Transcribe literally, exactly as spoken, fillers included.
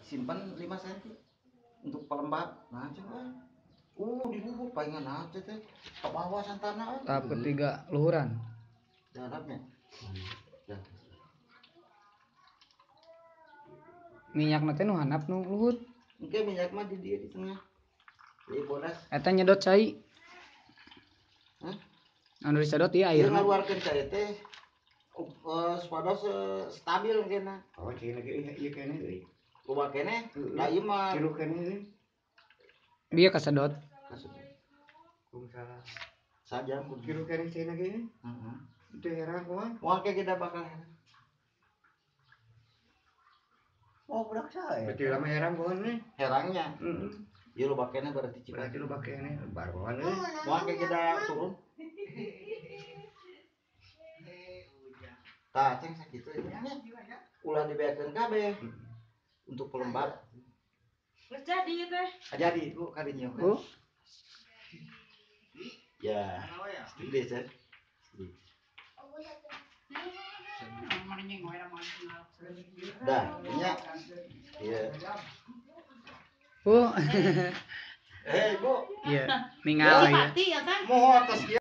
simpan lima senti untuk pelembab. Nah coba uh dibubuk palingan aja teh ke bawah santana. Tahap ketiga luhuran Darabnya ya. minyak nanti nu handap nu luhut Oke minyak mah di dia di tengah di bodas eta nyedot cai hah anu disedot ieu air air ngaluarkeun cai teh uh, supados uh, stabil kena. Oh cina ge ieu kene euy. Loba kene da ieu mah Tilu kene dia kasedot kumaha saja tilu kene cina ge heeh teu herang kumaha moal ke kita bakal oh budak saya berarti lama herang kumaha nih herangnya heeh ieu loba kene berarti cipta berarti lu bake ini bar kumaha nih moal ke kita turun tah ceng sakitu ulah dibeakeun kabeh untuk pelembab. Geus jadi ieu teh. Jadi Bu kadinya. oh Ya. Gede sih. Dah, nya. Iya. oh Eh, Bu. iya ningali Pati ya teh. Moho atas